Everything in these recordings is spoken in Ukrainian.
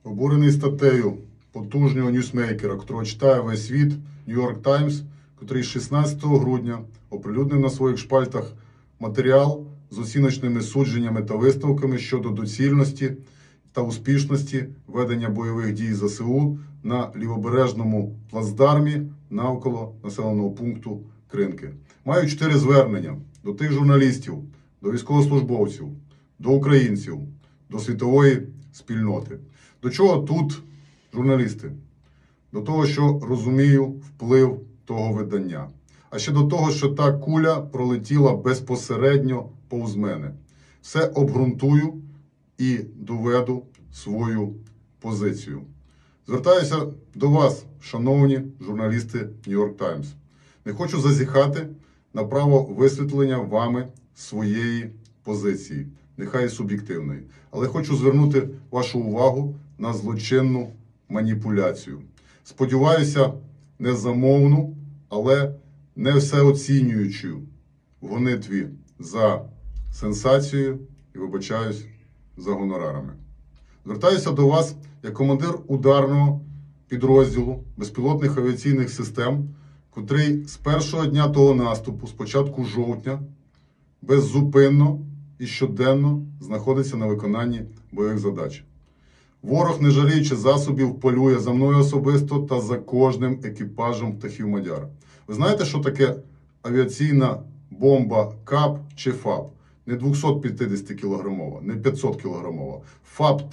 Обурений статтею потужного ньюсмейкера, котрого читає весь світ, New York Times, котрий 16 грудня оприлюднив на своїх шпальтах матеріал з оціночними судженнями та висновками щодо доцільності та успішності ведення бойових дій ЗСУ на лівобережному плацдармі навколо населеного пункту Кринки. Маю 4 звернення до тих журналістів, до військовослужбовців, до українців, до світової спільноти. До чого тут журналісти? До того, що розумію вплив того видання. А ще до того, що та куля пролетіла безпосередньо повз мене. Все обґрунтую і доведу свою позицію. Звертаюся до вас, шановні журналісти New York Times. Не хочу зазіхати на право висвітлення вами своєї позиції, нехай і суб'єктивної. Але хочу звернути вашу увагу на злочинну маніпуляцію. Сподіваюся, не замовну, але не всеоцінюючу в гонитві за сенсацією і, вибачаюсь, за гонорарами. Звертаюся до вас як командир ударного підрозділу безпілотних авіаційних систем, котрий з першого дня того наступу, з початку жовтня, беззупинно і щоденно знаходиться на виконанні бойових задач. Ворог, не жаліючи засобів, полює за мною особисто та за кожним екіпажем птахів Мадяра. Ви знаєте, що таке авіаційна бомба КАП чи ФАП? Не 250-кілограмова, не 500-кілограмова. ФАП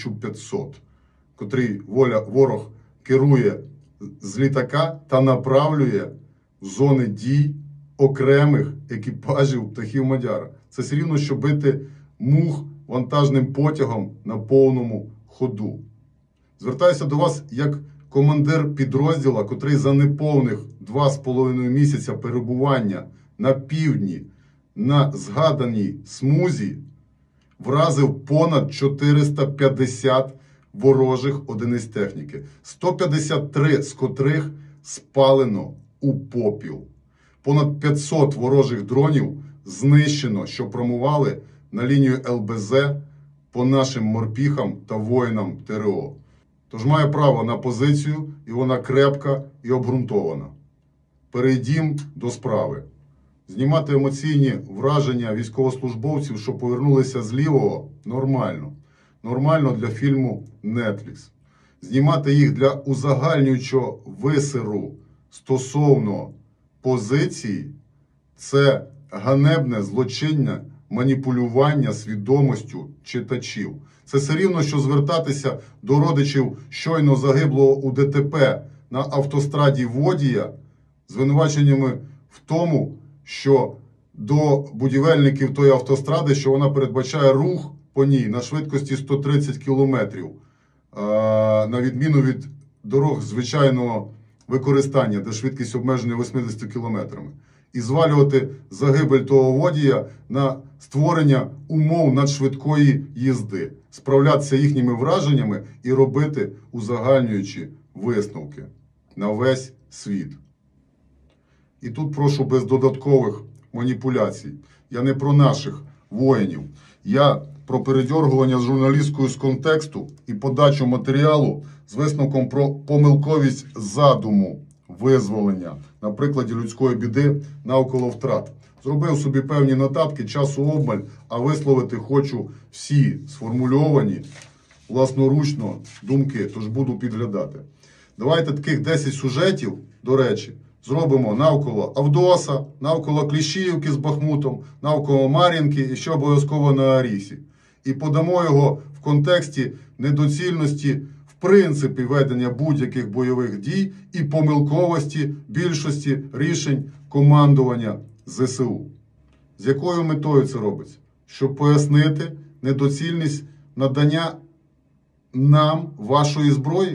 1500, котрий ворог керує з літака та направлює в зони дій окремих екіпажів птахів Мадяра. Це все рівно, що бити мух вантажним потягом на повному ходу. Звертаюся до вас як командир підрозділа, котрий за неповних 2,5 місяця перебування на півдні на згаданій смузі вразив понад 450 ворожих одиниць техніки, 153 з котрих спалено у попіл. Понад 500 ворожих дронів знищено, що промували на лінію ЛБЗ по нашим морпіхам та воїнам ТРО. Тож маю право на позицію, і вона крепка і обґрунтована. Перейдімо до справи. Знімати емоційні враження військовослужбовців, що повернулися з лівого, нормально. Нормально для фільму Netflix. Знімати їх для узагальнюючого висеру стосовно позиції – це ганебне злочинне маніпулювання свідомістю читачів. Це все рівно, що звертатися до родичів щойно загиблого у ДТП на автостраді водія з звинуваченнями в тому, що до будівельників тої автостради, що вона передбачає рух по ній на швидкості 130 км, на відміну від дорог звичайного використання, де швидкість обмежена 80 км. І звалювати загибель того водія на створення умов надшвидкої їзди, справлятися їхніми враженнями і робити узагальнюючі висновки на весь світ. І тут прошу без додаткових маніпуляцій. Я не про наших воїнів. Я про передьоргування журналістською з контексту і подачу матеріалу з висновком про помилковість задуму визволення на прикладі людської біди навколо втрат. Зробив собі певні нотатки, часу обмаль, а висловити хочу всі сформульовані власноручно думки, тож буду підглядати. Давайте таких 10 сюжетів, до речі, зробимо навколо Авдоса, навколо Кліщіївки з Бахмутом, навколо Мар'їнки і ще обов'язково на Арісі. І подамо його в контексті недоцільності в принципі ведення будь-яких бойових дій і помилковості більшості рішень командування ЗСУ. З якою метою це робиться? Щоб пояснити недоцільність надання нам вашої зброї,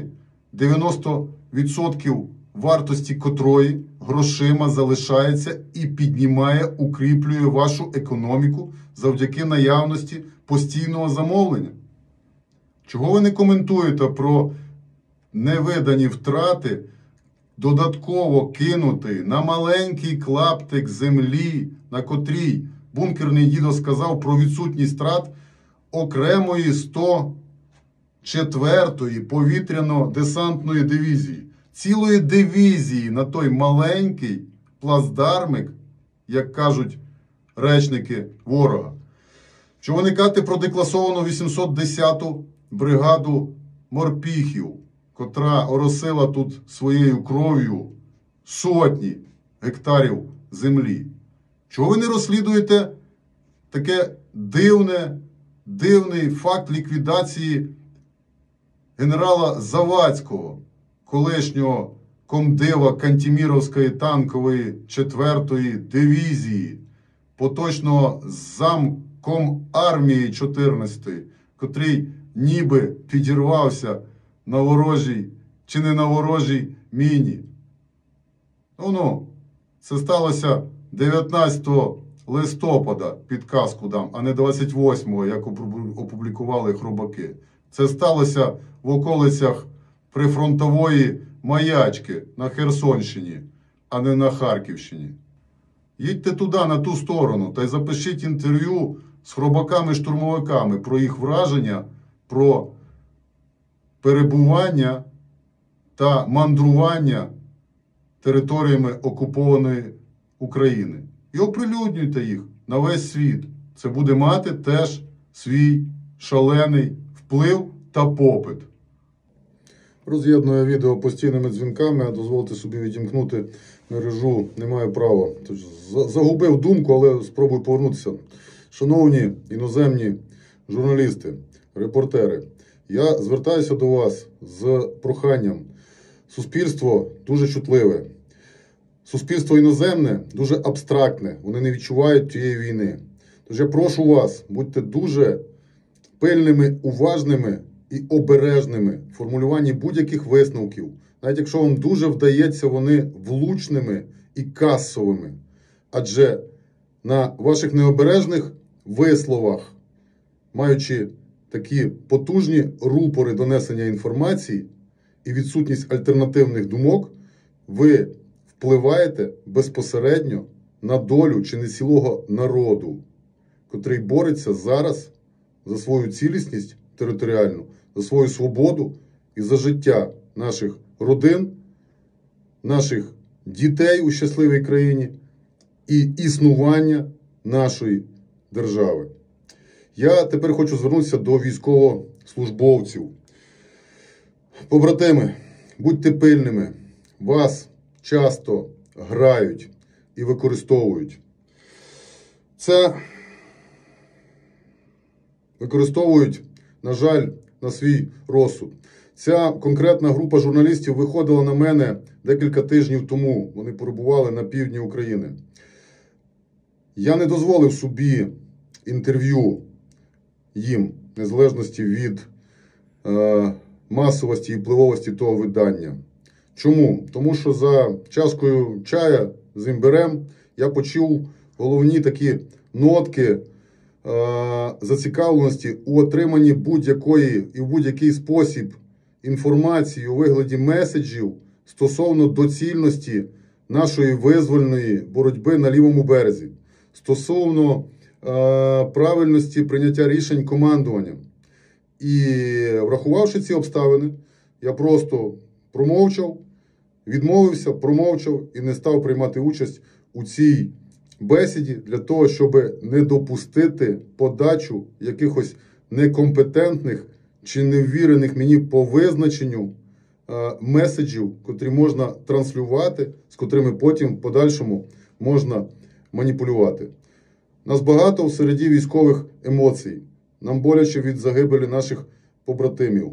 90% вартості котрої грошима залишається і піднімає, укріплює вашу економіку завдяки наявності постійного замовлення. Чого ви не коментуєте про невидані втрати, додатково кинутий на маленький клаптик землі, на котрій бункерний дідо сказав про відсутність втрат окремої 100 4-ї повітряно-десантної дивізії. Цілої дивізії на той маленький плацдармик, як кажуть речники ворога. Що виникати про декласовану 810-ту бригаду морпіхів, котра оросила тут своєю кров'ю сотні гектарів землі. Чого ви не розслідуєте таке дивний факт ліквідації генерала Завадського, колишнього комдива Кантеміровської танкової 4-ї дивізії, поточного замком армії 14-ї, котрий ніби підірвався на ворожій чи не на ворожій міні. Це сталося 19 листопада, підказку дам, а не 28-го, як опублікували хробаки. Це сталося в околицях прифронтової Маячки на Херсонщині, а не на Харківщині. Їдьте туди, на ту сторону, та й запишіть інтерв'ю з хробаками-штурмовиками про їх враження, про перебування та мандрування територіями окупованої України. І оприлюднюйте їх на весь світ. Це буде мати теж свій шалений вплив та попит. Роз'єдную відео постійними дзвінками, а дозволити собі відімкнути мережу не маю права. Тож, загубив думку, але спробую повернутися. Шановні іноземні журналісти, репортери, я звертаюся до вас з проханням. Суспільство дуже чутливе. Суспільство іноземне дуже абстрактне. Вони не відчувають тієї війни. Тож я прошу вас, будьте дуже пильними, уважними і обережними в формулюванні будь-яких висновків. Навіть якщо вам дуже вдається вони влучними і касовими. Адже на ваших необережних висловах, маючи такі потужні рупори донесення інформації і відсутність альтернативних думок, ви впливаєте безпосередньо на долю чи не цілого народу, котрий бореться зараз за свою цілісність територіальну, за свою свободу і за життя наших родин, наших дітей у щасливій країні і існування нашої держави. Я тепер хочу звернутися до військовослужбовців. Побратими, будьте пильними. Вас часто грають і використовують. Це використовують, на жаль, на свій розсуд. Ця конкретна група журналістів виходила на мене декілька тижнів тому. Вони перебували на півдні України. Я не дозволив собі інтерв'ю їм, в незалежності від масовості і впливовості того видання. Чому? Тому що за чашкою чая з імбирем я почув головні такі нотки зацікавленості у отриманні будь-якої і в будь-який спосіб інформації у вигляді меседжів стосовно доцільності нашої визвольної боротьби на лівому березі, стосовно правильності прийняття рішень командуванням. І врахувавши ці обставини, я просто промовчав, відмовився, промовчав і не став приймати участь у цій бесіді для того, щоб не допустити подачу якихось некомпетентних чи неввірених мені по визначенню меседжів, котрі можна транслювати, з котрими потім в подальшому можна маніпулювати. Нас багато в середі військових емоцій. Нам боляче від загибелі наших побратимів.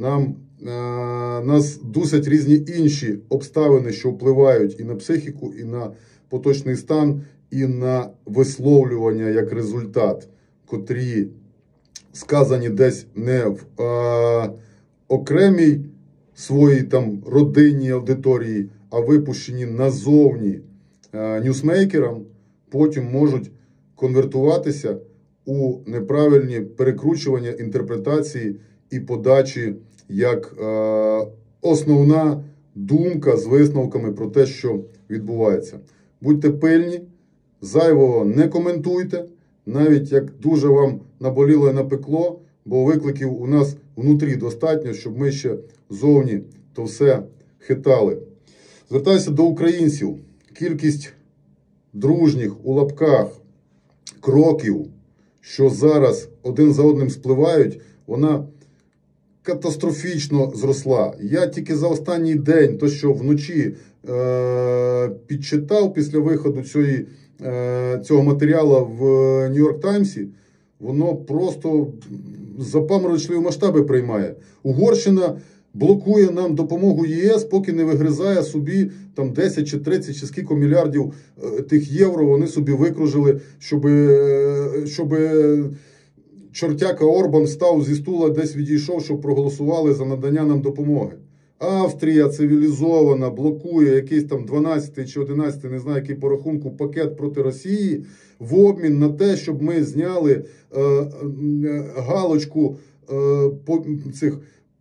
Нас дусять різні інші обставини, що впливають і на психіку, і на поточний стан, і на висловлювання як результат, котрі сказані десь не в окремій своїй там родинній аудиторії, а випущені назовні ньюсмейкерам, потім можуть конвертуватися у неправильні перекручування інтерпретації і подачі як основна думка з висновками про те, що відбувається. Будьте пильні, зайвого не коментуйте, навіть як дуже вам наболіло і напекло, бо викликів у нас внутрі достатньо, щоб ми ще зовні то все хитали. Звертаюся до українців. Кількість дружніх у лапках кроків, що зараз один за одним спливають, вона катастрофічно зросла. Я тільки за останній день, то що вночі підчитав після виходу цього матеріалу в Нью-Йорк Таймсі, воно просто запаморочливі масштаби приймає. Угорщина блокує нам допомогу ЄС, поки не вигризає собі там 10 чи 30 чи скільки мільярдів тих євро вони собі викружили, щоб чортяка Орбан став зі стула, десь відійшов, щоб проголосували за надання нам допомоги. Австрія цивілізована, блокує якийсь там 12 чи 11, не знаю, який по рахунку, пакет проти Росії в обмін на те, щоб ми зняли галочку цих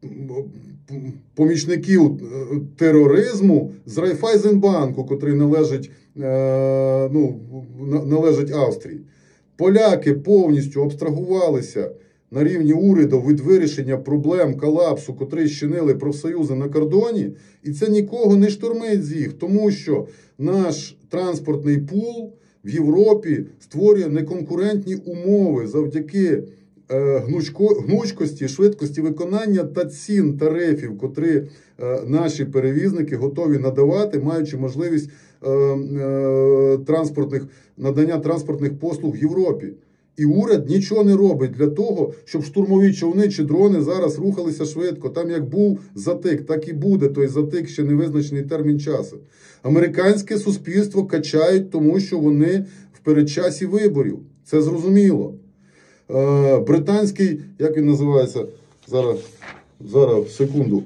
помічників тероризму з Райфайзенбанку, котрий належить Австрії. Поляки повністю абстрагувалися на рівні уряду від вирішення проблем колапсу, котрий щинили профсоюзи на кордоні, і це нікого не штурмить з їх, тому що наш транспортний пул в Європі створює неконкурентні умови завдяки гнучкості, швидкості виконання та цін тарифів, котрі наші перевізники готові надавати, маючи можливість надання транспортних послуг в Європі. І уряд нічого не робить для того, щоб штурмові човни чи дрони зараз рухалися швидко. Там як був затик, так і буде той затик, ще не визначений термін часу. Американське суспільство качають, тому що вони в передчасі виборів. Це зрозуміло. Британський, як він називається, зараз, секунду,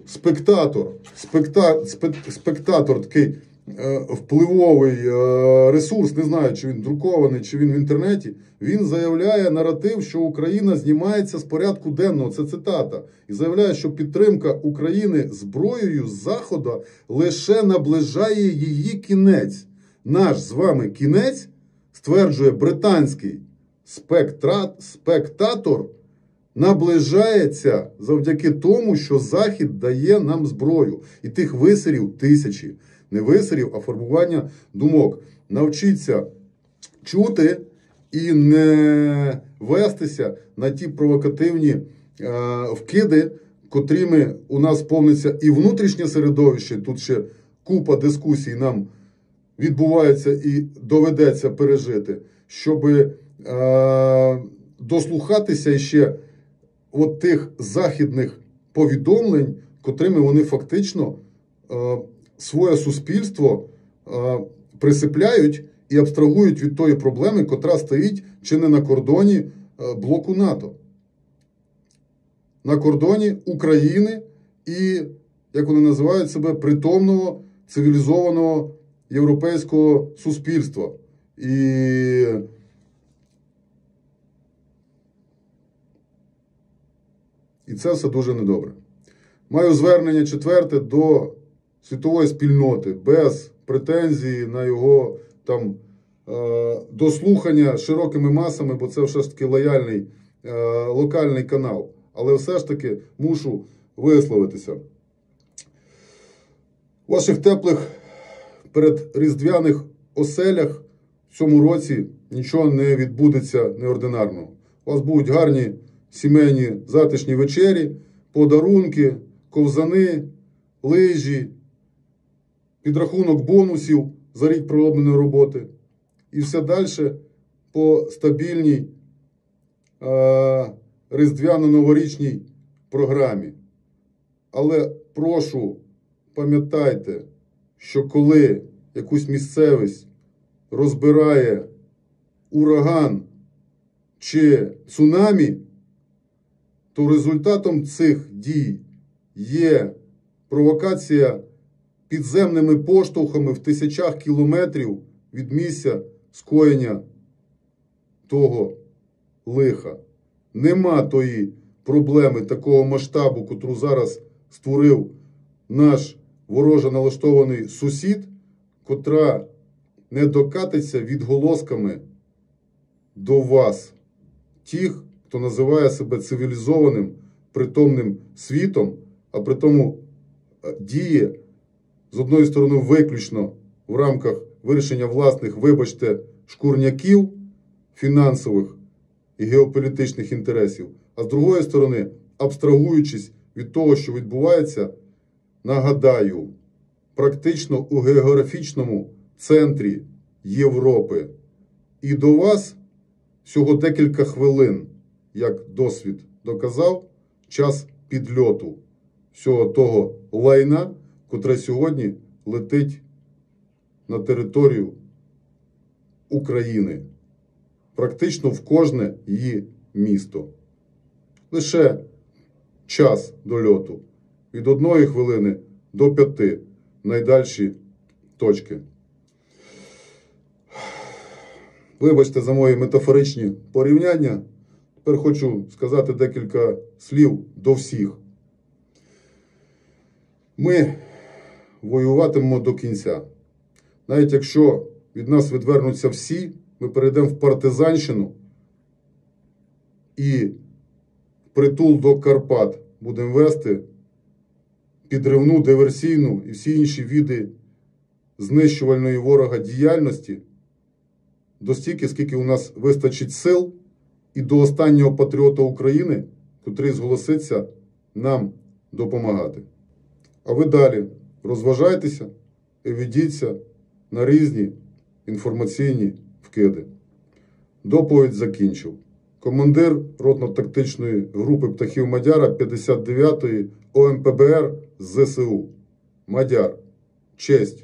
спектатор такий впливовий ресурс, не знаю, чи він друкований, чи він в інтернеті, він заявляє наратив, що Україна знімається з порядку денного, це цитата, і заявляє, що підтримка України зброєю з Заходу лише наближає її кінець. Наш з вами кінець, стверджує британський спектатор, наближається завдяки тому, що Захід дає нам зброю. І тих висерів тисячі. Не висерів, а формування думок. Навчіться чути і не вестися на ті провокативні вкиди, котрими у нас повниться і внутрішнє середовище, тут ще купа дискусій нам відбувається і доведеться пережити, щоб дослухатися ще от тих західних повідомлень, котрими вони фактично своє суспільство присипляють і абстрагують від тої проблеми, котра стоїть чи не на кордоні блоку НАТО. На кордоні України і, як вони називають себе, притомного, цивілізованого європейського суспільства. І це все дуже недобре. Маю звернення четверте до світової спільноти, без претензії на його там дослухання широкими масами, бо це все ж таки лояльний локальний канал. Але все ж таки мушу висловитися. У ваших теплих передріздвяних оселях в цьому році нічого не відбудеться неординарного. У вас будуть гарні сімейні затишні вечері, подарунки, ковзани, лижі, підрахунок бонусів за рік проробленої роботи. І все далі по стабільній різдвяно-новорічній програмі. Але прошу, пам'ятайте, що коли якусь місцевість розбирає ураган чи цунамі, то результатом цих дій є провокація підземними поштовхами в тисячах кілометрів від місця скоєння того лиха. Нема тої проблеми такого масштабу, котру зараз створив наш вороже налаштований сусід, котра не докатиться відголосками до вас, тих, хто називає себе цивілізованим притомним світом, а при тому діє, з одної сторони, виключно в рамках вирішення власних, вибачте, шкурняків, фінансових і геополітичних інтересів, а з другої сторони, абстрагуючись від того, що відбувається, нагадаю, практично у географічному центрі Європи. І до вас всього декілька хвилин, як досвід доказав, час підльоту всього того лайна, котре сьогодні летить на територію України. Практично в кожне її місто. Лише час дольоту. Від 1 хвилини до 5 найдальші точки. Вибачте за мої метафоричні порівняння. Тепер хочу сказати декілька слів до всіх. Ми воюватимемо до кінця. Навіть якщо від нас відвернуться всі, ми перейдемо в партизанщину і притул до Карпат будемо вести підривну, диверсійну і всі інші види знищувальної ворога діяльності до стільки, скільки у нас вистачить сил, і до останнього патріота України, котрий зголоситься нам допомагати. А ви далі розважайтеся і ведіться на різні інформаційні вкиди. Доповідь закінчив. Командир ротно-тактичної групи птахів Мадяра 59-ї ОМПБР ЗСУ. Мадяр. Честь.